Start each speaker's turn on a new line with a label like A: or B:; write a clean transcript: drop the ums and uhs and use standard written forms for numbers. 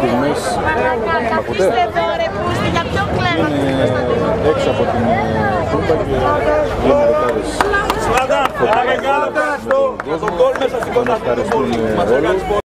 A: στιγμές είναι έξω από την Τούμπα και γίνονται δεκάδες φωτογραφίες με τον κόσμο να ευχαριστούν όλους.